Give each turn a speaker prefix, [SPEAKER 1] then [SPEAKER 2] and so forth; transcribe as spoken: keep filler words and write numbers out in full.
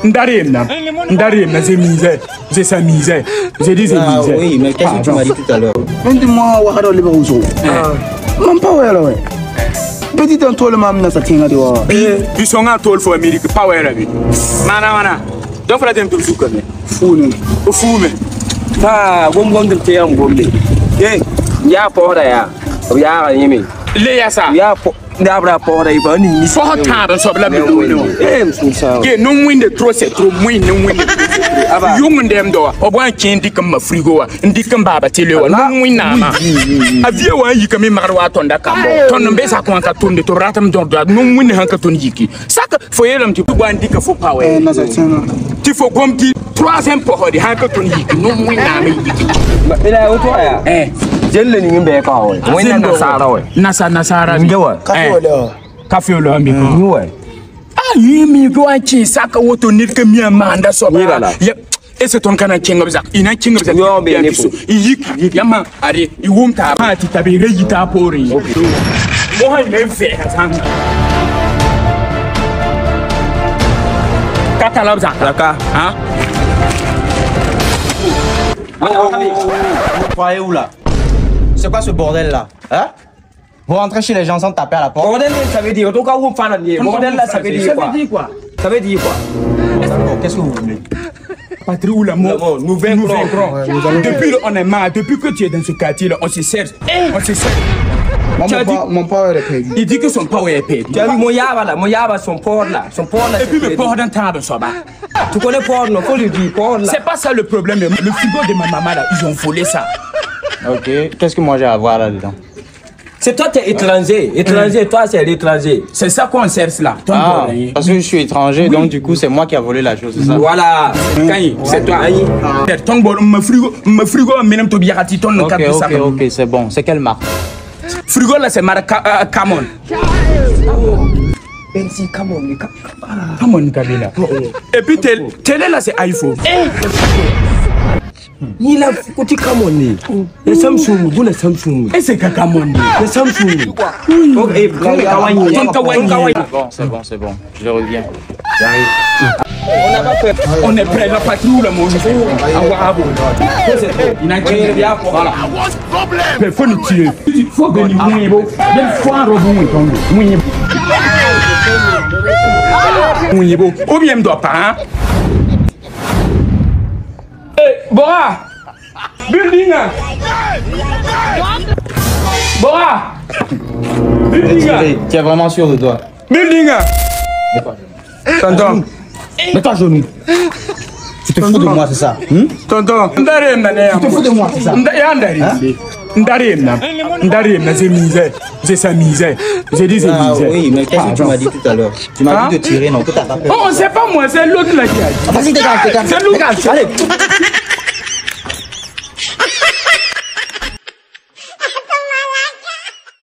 [SPEAKER 1] Ndarim, Ndarim, c'est misère. C'est sa misère. J'ai dit c'est
[SPEAKER 2] Ah
[SPEAKER 1] misère.
[SPEAKER 2] oui, mais qu'est-ce que tu m'as dit tout à l'heure?
[SPEAKER 3] Dis-moi, Wahado Libarouzo. Mon power, là, ouais. Petit en toi, le mam n'a sa tinga de wa.
[SPEAKER 1] Ils sont en toile pour Amérique, power là. Mana, mana. Donc, il faut aller tout comme
[SPEAKER 3] Fou,
[SPEAKER 1] fou, mais.
[SPEAKER 4] Ah, gom gom de te am gom de. Eh, ya porra ya. Ya yimi.
[SPEAKER 1] Le ya sa.
[SPEAKER 4] Ya po d'abra porra iba ni.
[SPEAKER 1] Faut attendre sur la vidéo.
[SPEAKER 4] Eh, m'sousa.
[SPEAKER 1] Que non win de trop c'est trop moins non win. Aba young dem do. O bwan kin dik ma frigo wa. Ndik mbaba tele wa. Non win na ma. Avie wa yi kami marwa tonda kambo. Ton mbe sa ko ka tonde to ratam do do. Non win han ka ton yiki. Saka fo yelam ti bwan dik fo power.
[SPEAKER 3] Eh, na sa tinga.
[SPEAKER 1] Ti fo gom ti troisième pour de han ka ton yiki. Non win na ma yiki.
[SPEAKER 4] Ila auto ya.
[SPEAKER 1] Eh.
[SPEAKER 4] Jelle ni ngbe ka wa. Wina na sara wa.
[SPEAKER 1] Nasa nasara
[SPEAKER 4] Ngewa.
[SPEAKER 3] Café au lait.
[SPEAKER 1] Café au lait mi ko.
[SPEAKER 4] Niwe.
[SPEAKER 1] Ah, yimi ko anchi saka woto nit ke mi amanda so ba. Yep. Et c'est ton canal qui est il n'a qui est
[SPEAKER 4] Yo, bien,
[SPEAKER 1] il y a allez, il won't have to be ready to pour you. Moi, je vais faire ça. Catalogue, d'accord, hein?
[SPEAKER 2] Vous croyez où là? C'est quoi ce bordel là? Hein? Vous rentrez chez les gens sans taper à la porte?
[SPEAKER 4] Bordel, ça veut dire, en tout cas, vous fan de bordel là, ça veut dire quoi? Ça veut dire quoi?
[SPEAKER 2] Qu'est-ce que vous voulez?
[SPEAKER 1] Patrie ou l'amour,
[SPEAKER 4] nous vaincrons.
[SPEAKER 1] Depuis on est marre, depuis que tu es dans ce quartier là, on se sert. On se sert.
[SPEAKER 3] Mon power est perdu.
[SPEAKER 1] Il dit que son power est perdu.
[SPEAKER 4] Tu as vu mon yaba là, mon yaba, son port là, son port là.
[SPEAKER 1] Et puis le port d'un temps, ça va.
[SPEAKER 4] Tu connais port, non? Faut lui dire port là.
[SPEAKER 1] C'est pas ça le problème. Le frigo de ma maman là, ils ont volé ça.
[SPEAKER 2] Ok, qu'est-ce que moi j'ai à voir là-dedans?
[SPEAKER 4] C'est toi, t'es étranger. Étranger, toi, c'est l'étranger.
[SPEAKER 1] C'est ça qu'on cherche là.
[SPEAKER 2] Ah, parce que je suis étranger, donc du coup, c'est moi qui a volé la chose, c'est ça?
[SPEAKER 4] Voilà.
[SPEAKER 1] C'est toi. Ton bord, me frigo, me frigo, même to biarati ton
[SPEAKER 2] Ok, ok, ok, c'est bon. C'est quelle marque?
[SPEAKER 1] Frigo là, c'est marque Camon.
[SPEAKER 4] Benzi, Camon,
[SPEAKER 1] Camon Kabila. Et puis télé là, c'est iPhone.
[SPEAKER 4] Ni la côté Camon, le Samsung, vous le Samsung.
[SPEAKER 1] Et c'est Camon.
[SPEAKER 4] Le Samsung.
[SPEAKER 1] Ok,
[SPEAKER 2] Bon, c'est bon, c'est bon. Je reviens.
[SPEAKER 1] On est prêt, la patrouille, le monde. Il n'a qu'à bien. Voilà. Il faut nous tuer. Il faut que nous mouillions. Il faut un robot. Mouillions. Mouillions. Ou bien, il ne doit pas. Bora! Building! Bora! Building!
[SPEAKER 2] Tu es vraiment sûr de toi?
[SPEAKER 1] Building! Tonton!
[SPEAKER 2] Mets-toi à genoux. Tu te fous de moi, c'est ça?
[SPEAKER 1] Tonton! Ndarim,
[SPEAKER 2] Tu te fous de moi, c'est ça?
[SPEAKER 1] Ndarim! Ndarim, Ndarim, c'est misère. C'est sa misère. J'ai dit c'est
[SPEAKER 2] Ah
[SPEAKER 1] misère.
[SPEAKER 2] oui, mais qu'est-ce que tu m'as dit tout à l'heure? Tu m'as dit de tirer, non? Tout à fait.
[SPEAKER 1] Oh, c'est pas moi, c'est l'autre là qui a dit.
[SPEAKER 2] Vas-y, dégage, dégage.
[SPEAKER 1] C'est l'autre.
[SPEAKER 2] Allez!